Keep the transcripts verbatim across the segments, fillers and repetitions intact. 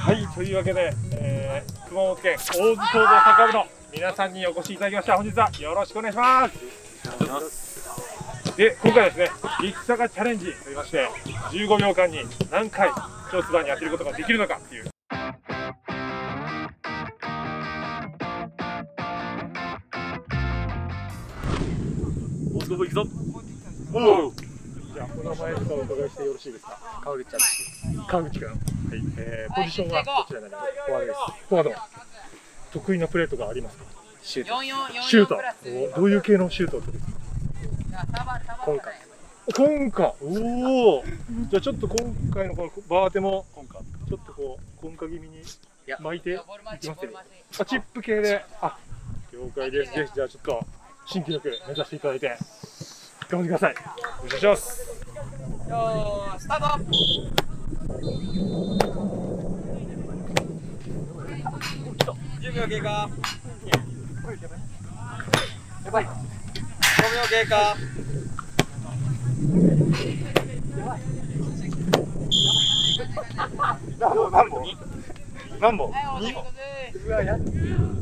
はい、というわけで、えー、熊本県大津工房サッカー部の皆さんにお越しいただきました。本日はよろしくお願いします。で、今回はですね、激坂チャレンジといいまして、じゅうごびょうかんに何回一つ葉に当てることができるのかっていう。大津工房行くぞ。おお。じゃあ、お名前とかお伺いしてよろしいですか。 川口敦史。 川口君。はい、えー、ポジションはどちらになりますか。フォワードです。フォワード。得意なプレーとかありますか。 シュート。 シュート。どういう系のシュートですか。 コンカ。 コンカ。おお。じゃあちょっと今回のこのバー当てもコンカ。ちょっとこうコンカ気味に巻いていきますよ。あ、チップ系で。あ、了解です。ぜひじゃあちょっと新記録目指していただいて頑張ってください。お願いします。 よー、スタート。じゅうびょう経過。やばい。ごびょう経過。 何本？何本？何本？にほん。うわ、やっ。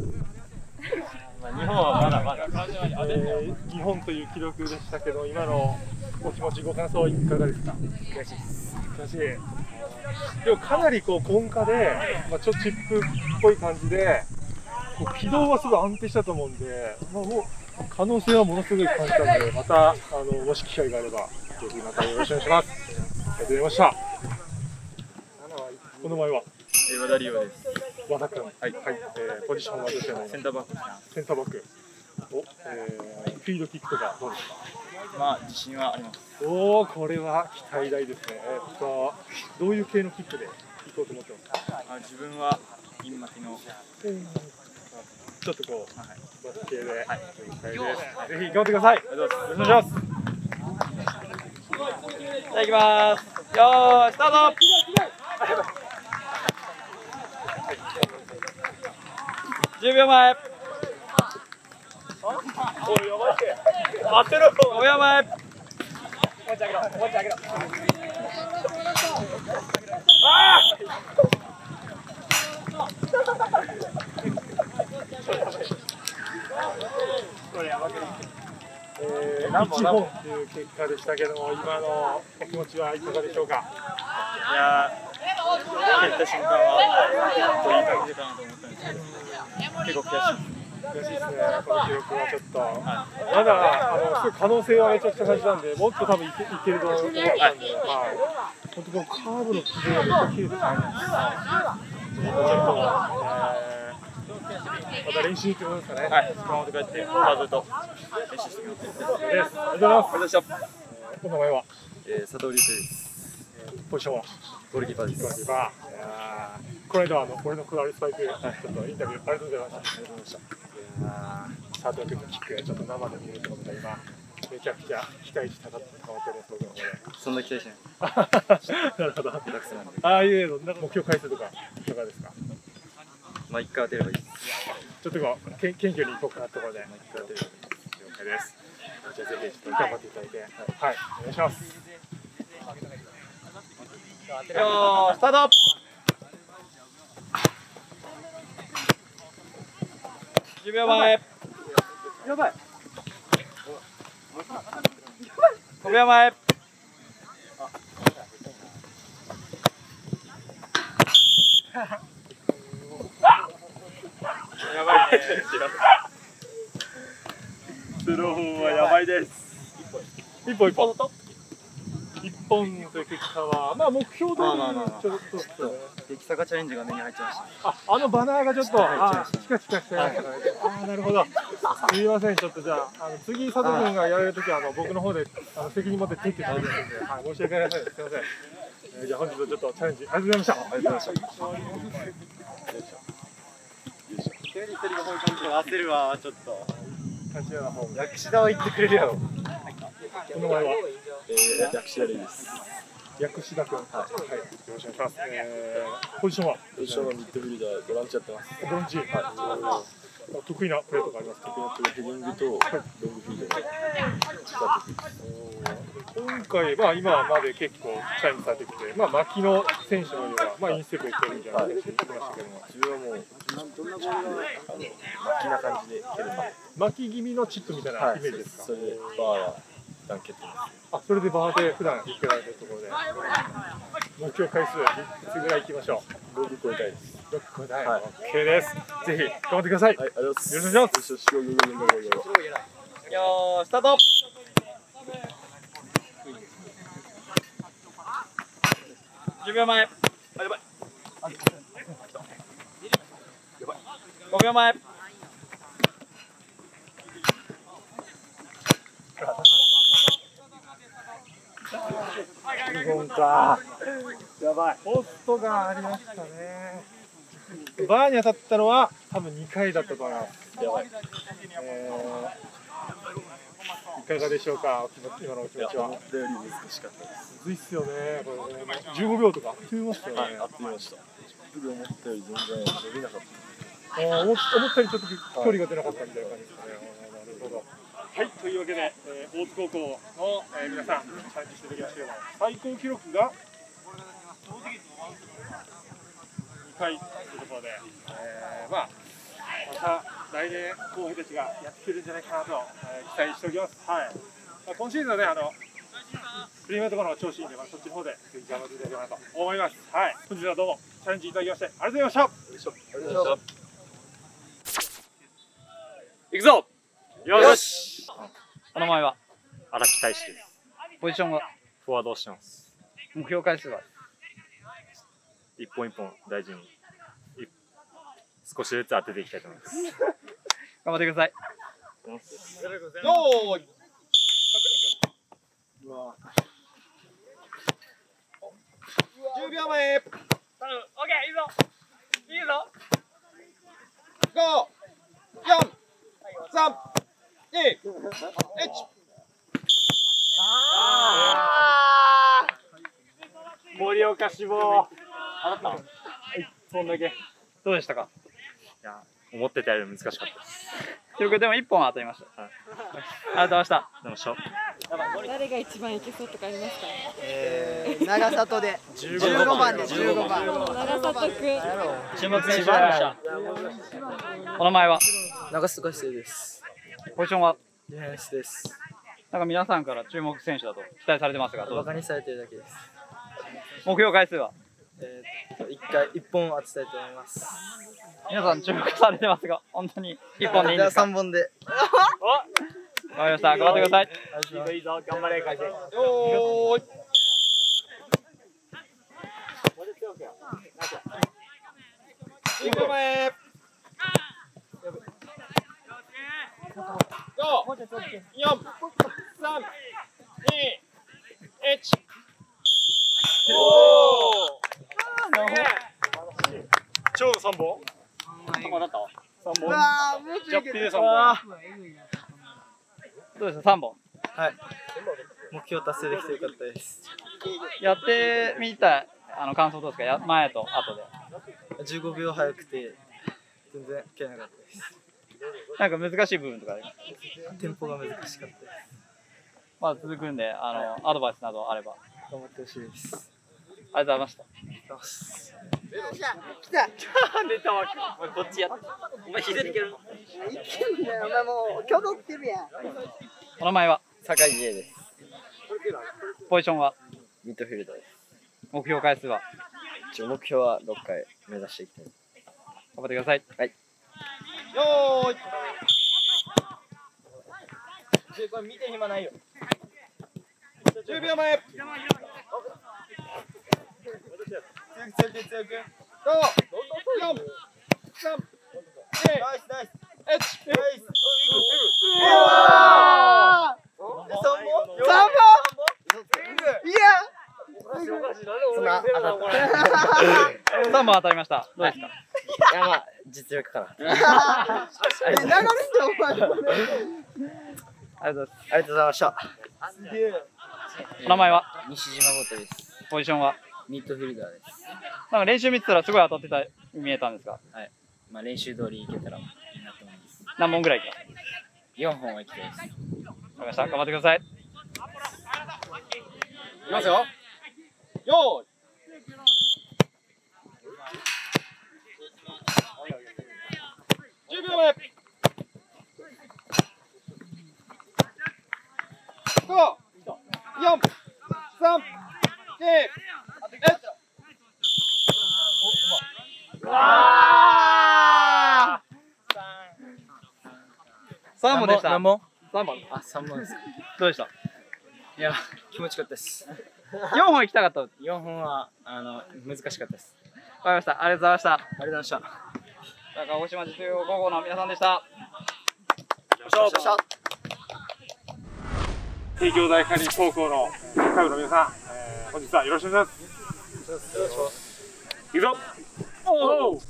日本はまだまだ。 えー、日本という記録でしたけど、今のお気持ち、ご感想いかがですか。 悔しいです。 悔しい。でもかなりこうコンカで、まあ、ちょっとチップっぽい感じで、こう軌道はすごい安定したと思うんで、まあ、もう可能性はものすごい感じたので、またあのもし機会があれば、ぜひまたよろしくお願いします。ありがとうございました。お名前は。 和田理央です。 和田君。はい、はい、えー、ポジションはどちらの。 センターバック。 センターバック。お、えー、フィードキックとかどうですか。 まあ自信はあります。 おお、これは期待大ですね。えー、っとどういう系のキックで行こうと思ってますか。 あ、自分はイン巻きの、うん、 ちょっとこう、はい、バック系で、はい、期待です。 はい、 ぜひ頑張ってください。ありがとうございます。よろしくお願いします。 じゃあ行きます。よー、スタート。じゅうびょうまえ。おい、やばいって。待ってろ。ごびょうまえ。もうちょい上げろ。もうちょい上げろ。ああ。これやばくない。 えー、いちほんという結果でしたけども、今のお気持ちはいかがでしょうか。 いやー、蹴った瞬間はといい感じかなと思ったんですけど、結構悔しい。 悔しいですね。この記録はちょっと、はい、まだあのすごい可能性はめちゃくちゃ感じたんで、もっと多分いけいけると思ったんで、はい、本当このカーブの軌道がめっちゃ綺麗ですね。ちょっと、えー、また練習ってことですかね。 はい、熊本帰ってハードと練習してきます。です。 ありがとうございます。 ありがとうございました。 お名前は、 えー、佐藤隆です。 ポジションはゴールキーパーです。 ゴールキーパー。いやー、この間あの俺のクラリスパイク、ちょっとインタビューありがとうございました。ありがとうございました。佐藤君のキックちょっと生で見ると思ったら今めちゃくちゃ期待値高く変わってる僕の方で。 そんな期待しない。 なるほど。 下手くそなんで。 ああいうのなんか目標回数とかいかがですか。 まあ一回当てればいいです。 ちょっとこうけ謙虚にいこうかなところで。 まあ一回当てればいいです。 了解です。じゃあぜひちょっと頑張っていただいて、はい、はい、お願いします。 よー、スタート。じゅうびょうまえ。やばい。ごびょうまえ。やばいね。 スローはやばいです。一本一本。一本という結果は、まあ目標通りちょっと激坂チャレンジが目に入ってました。 あ、あのバナーがちょっと、あ、チカチカしてましたね。ああ、なるほど。すみません、ちょっとじゃあ、あの次佐藤君がやられるときはあの僕の方であの責任持って撤去してあげますんで、はい、申し訳ないです。すみません。えー、じゃあ本日はちょっとチャレンジありがとうございました。ありがとうございました。 急に一人がこういう感じで焦るわ、ちょっと。 立川方面。 薬師田は言ってくれるやろ。 お名前は。 えー、薬師田です。 薬師田君。はい、はい、よろしくお願いします。えー、ポジションは。 ポジションはミッドフィルダー、ボランチやってます。 ボランチ。はい。 得意なプレーとかありますか？ 得意なプレー、ヘディングとロングフィードが得意です。 今回、まあ、今まで結構チャレンジされてきて、まあ、牧野選手のような、まあ、インステップいけるみたいな選手言ってましたけども、 自分はもう、あの、巻きな感じでいけるんで。 巻き気味のチップみたいなイメージですか？ それでバーやダンケットです。 あ、それでバーで普段受けられてるところで、目標回数いくつぐらいいきましょう？ ろく超えたいです。 ろく超えたい。 はい、 OK です。ぜひ頑張ってください。 はい、ありがとうございます。 よろしくお願いします。 よしよしよしよしよしよしよし。 よースタート。じゅうびょうまえ。あ、やばい。ごびょうまえ。 ごほんか。やばい。ポストがありましたね。バーに当たったのは多分にかいだったと思います。やばい。えー、いかがでしょうか、お気持ち、今のお気持ちは。 思ったより難しかったです。 むずいっすよね。これね、じゅうごびょうとかあっという間でしたよね。 はい、あっという間でした。じゅっぷんで思ったより全然伸びなかった。 あ、思ったよりちょっと距離が出なかったみたいな感じですかね。なるほど。はい、というわけで、えー、大津高校の、えー、皆さん、チャレンジしていただきましたけども、最高記録がにかいということで、えー、まあ、また来年、候補たちがやってくれるんじゃないかなと、えー、期待しておきます。はい。まあ、今シーズンはね、あの、プレミアとかの調子いいんで、まあ、そっちの方でぜひ頑張っていただければなと思います。はい。本日はどうもチャレンジいただきまして、ありがとうございました。 ありがとうございました。 行くぞ。 よし。 お名前は？ 荒木大志です。 ポジションは？ フォワードをしてます。 目標回数は？ 一本一本大事に少しずつ当てていきたいと思います。 頑張ってください。 よーい。じゅうびょうまえ。 オッケー、いいぞ。いいぞ。 ご、よん、さん、に、いち。 あー。盛岡志望。あった。そんだけ。 どうでしたか？ いや、思ってたより難しかったです。 記録でもいっぽん当たりました。はい、ありがとうございました。 でもしょ。 誰が一番いけそうとかありますか？ えー、長里でじゅうごばんでじゅうごばん。 長里くん。 注目選手はお名前は？ 長須賀秀です。 ポジションは？ ディフェンスです。 なんか皆さんから注目選手だと期待されてますが、どうですか？ バカにされてるだけです。 目標回数は？ えー、といっかいいっぽん当てたいと思います。 皆さん注目されてますが、本当にいっぽんでいいんですか？ じゃあさんぼんで。 わかりました。頑張ってください。 いいぞいいぞ、頑張れ、会社。よーい。じゅうびょうまえ。ご、よん、さん、に、いち。おー。超三本。 三本だったわ。 三本。 あー、もうちょいいける。 ジャッピで三本。 どうですか？さんぼん。 はい。目標達成できてよかったです。 やってみたあの感想どうですか？や前と後で。 じゅうごびょう早くて全然蹴れなかったです。 なんか難しい部分とかあります？ テンポが難しかったです。 まだ続くんで、あのアドバイスなどあれば。 頑張ってほしいです。 ありがとうございました。 来た。 出たわけ。お前こっちや。お前左いけるの？ いけんだよ。お前もう挙動ってるやん。 お名前は？ 酒井理恵です。 ポジションは？ ミッドフィールダーです。 目標回数は？ 一応目標はろっかい目指していきたい。 頑張ってください。 はい。 よーい。 これ見て暇ないよ。 じゅうびょうまえ。 強く強く強く。 ご、よん、さん、に、 ナイスナイス。 いち。 ナイス。 うわー。三本？三本？いや。そんな当たった。 さんぼん当たりました。どうですか？ いやまあ実力かな。え、流れんじゃんお前。 ありがとうございます。 ありがとうございました。 お名前は？ 西島ゴトです。 ポジションは？ ミッドフィルダーです。 なんか練習見てたらすごい当たってた見えたんですが。 はい。まあ練習通りいけたらいいなと思います。 何本ぐらいいきます？ よんほんは行きたいです。 わかりました。頑張ってください。いきますよ。よーい。じゅうびょうめ。ご、よん、さん、に、いち。あー。さんぼんでした。 何本？ さんぼん。 あ、さんぼんですか。 どうでした？ いや、気持ちよかったです。 よんほん行きたかった。 よんほんはあの難しかったです。 わかりました。ありがとうございました。 ありがとうございました。 鹿児島実業高校の皆さんでした。 帝京大可児高校のサッカー部の皆さん、えー、本日はよろしくお願いします。いくぞ。おお。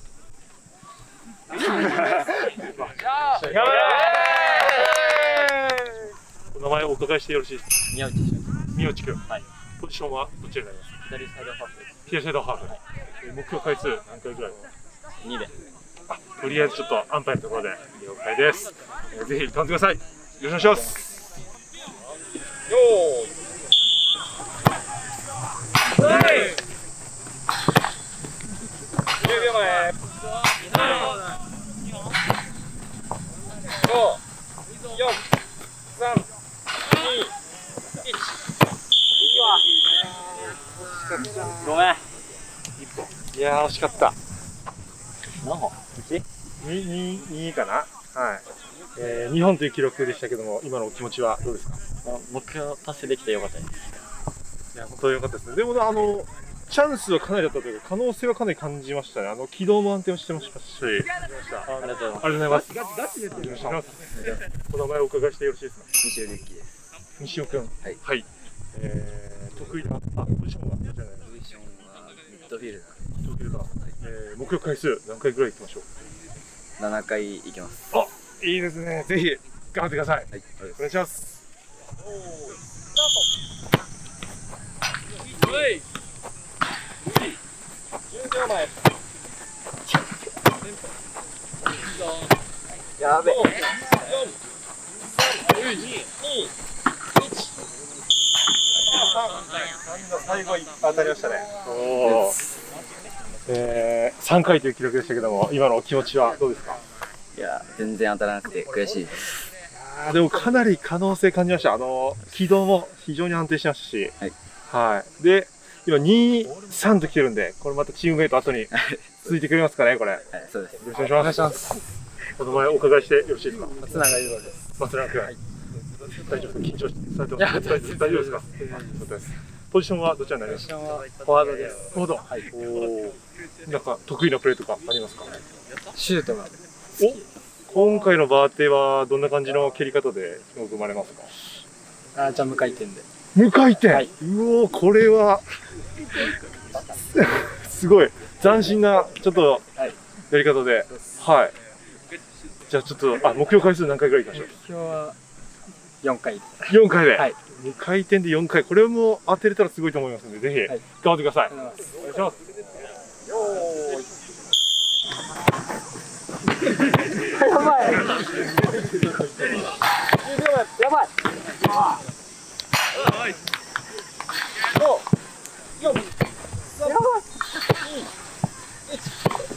お名前をお伺いしてよろしいですか？ 宮内です。 宮内君。 はい。 ポジションはどちらになりますか？ 左サイドハーフです。 左サイドハーフ。はい、目標回数何回ぐらい？ にで。 あ、とりあえずちょっと安牌のところで了解です。えー、ぜひ頑張ってください。よろしくお願いします。 よーい。はい。じゅうびょうまえ。ご、よん、さん、に、いち。ごめん。 いやー惜しかった。 何本？いち？ に、に、にかな。はい。えー、にほんという記録でしたけども、今のお気持ちはどうですか？ 目標達成できてよかったです。 いや、本当に良かったですね。でも、あの、チャンスはかなりだったというか、可能性はかなり感じましたね。あの、軌道も安定をしてましたし。ありありがとうございます。 がとうございます。ガチでやってました。お名前をお伺いしてよろしいですか？ 西尾龍樹です。 西尾くん。はい。はい。えー、得意な、あ、ポジションはどちらになりますか？ ポジションはミッドフィルダー。 ミッドフィルダー。えー、目標回数何回ぐらいいきましょう？ ななかいいきます。 あ、いいですね。ぜひ頑張ってください。はい。お願いします。 はい。じゅうびょうまえ。 やべえ。 よん、さん、に、いち。 最後当たりましたね。おお。えー、さんかいという記録でしたけども、今のお気持ちはどうですか？ いや、全然当たらなくて悔しいです。 あ、でもかなり可能性感じました。あの軌道も非常に安定してましたし、 はい、 はい、で今に、さんと来てるんで、これまたチームメイト後に続いてくれますかね、これ。はい、 そうです。 よろしくお願いします。お名前お伺いしてよろしいですか？ 松永優吾です。 松永君、はい、大丈夫ですか？緊張されてますか？大丈夫ですか？ポジションはどちらになりますか？ ポジションはフォワードです。 フォワード。はい。おお。なんか得意なプレーとかありますか？ シュートが。 お、今回のバーテはどんな感じの蹴り方で生まれますか？ あ、じゃあ無回転で。 無回転。 はい、 うお、これはすごい斬新なちょっとやり方で、はい。じゃあちょっとあ目標回数何回ぐらいいきましょう？ 目標はよんかい。 よんかいで。 はい。 無回転でよんかい、これも当てれたらすごいと思いますので、ぜひ頑張ってください。お願いします。よーい。 やばい。やばい。 ご、よん、さん、に、いち。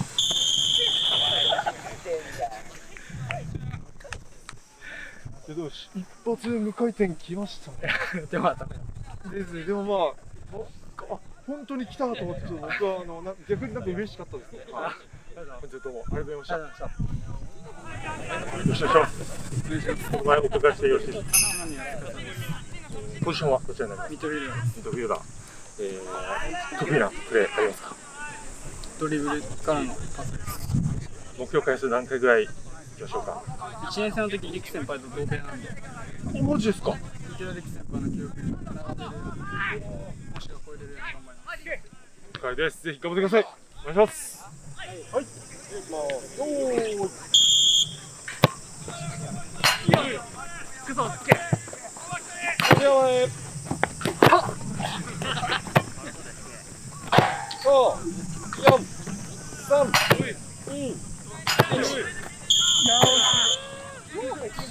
でも一発無回転来ましたね。 でも当たですね。でもまあ、あ、本当に来たと思って、僕はあのな逆になんか嬉しかったですね。はい。本当にどうもありがとうございました。よろしくお願いします。お名前お伺いしてよろしいですか？ポジションはどちらになりますか？ミッドフィルダー。ミッドフィルダー。えー、得意なプレーありますか？ ドリブルからのパスです。 目標回数何回ぐらいいきましょうか？ いちねん生の時、リク先輩と同点なんで。 お、マジですか？ 池田リク先輩の記録に並べる、もしくは超えれるように頑張ります。 了解です。ぜひ頑張ってください。お願いします。はい。よーい。くそつけ。ごびょうまえ。ご、よん、さん、に、いち。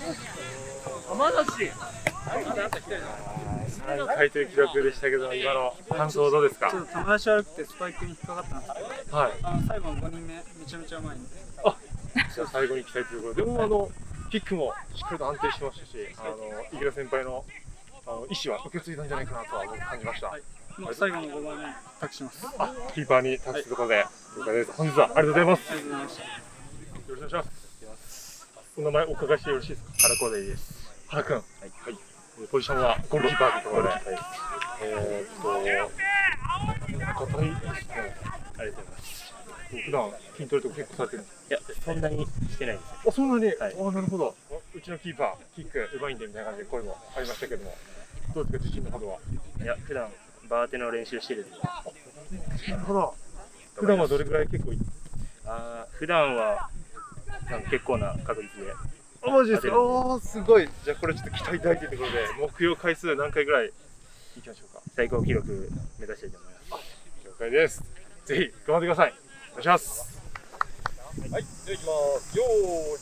さんかいという記録でしたけど、今の感想どうですか？ ちょっと球足悪くてスパイクに引っかかったんですけど、 はい。 あの最後のごにんめめちゃめちゃうまいんで。 じゃあ最後に期待ということで、でもあのキックもしっかりと安定してましたし、あの池田先輩のあの意思は受け継いだんじゃないかなとは僕感じました。 はい、もう最後のごばんめ託します。 あ、キーパーに託すということで、了解です。本日はありがとうございます。 ありがとうございました。 よろしくお願いします。お名前お伺いしてよろしいですか？ 原小出です。 原君。はい。はい。ポジションはゴールキーパーというところで。えーっと、硬いですね。 ありがとうございます。 普段筋トレとか結構されてるんですか？ いや、そんなにしてないです。 あ、そんなに、 はい、 あ、なるほど。うちのキーパー、キックうまいんでみたいな感じで声もありましたけども、どうですか、自信のほどは？ いや、普段バーテの練習してるんで。 なるほど。普段はどれぐらい結構いあー、普段はなんか結構な確率で。 あ、マジですか？ああ、すごい。じゃあこれちょっと期待大というところで、目標回数何回ぐらいいきましょうか？ 最高記録目指したいと思います。 了解です。ぜひ頑張ってください。お願いします。はい、じゃあ行きます。よ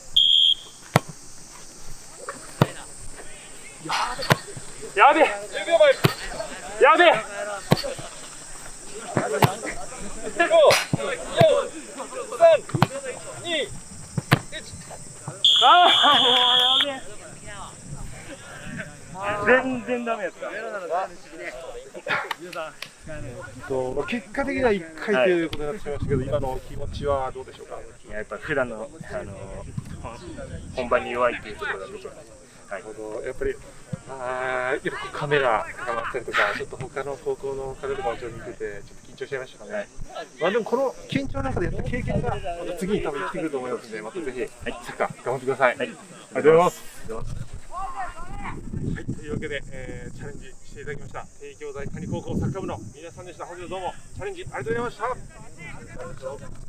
ーい。やべえ。じゅうびょうまえ。やべえ。ご、よん、さん、に、いち。ああ、もうやべえ。全然ダメやった。と結果的にはいっかいということになってしまいましたけど、今の気持ちはどうでしょうか？ いや、やっぱ普段のあの本番に弱いっていうところが出てます。はい。 なるほど。やっぱりあー、やっぱカメラが回ったりとか、ちょっと他の高校の方とかをちょっと見てて、ちょっと緊張しちゃいましたかね。はい、まあでもこの緊張の中でやった経験がまた次に多分生きてくると思いますので、またぜひ、はい、サッカー頑張ってください。はい、ありがとうございます。はい、というわけで、えー、チャレンジしていただきました帝京大可児高校サッカー部の皆さんでした。本日はどうもチャレンジありがとうございました。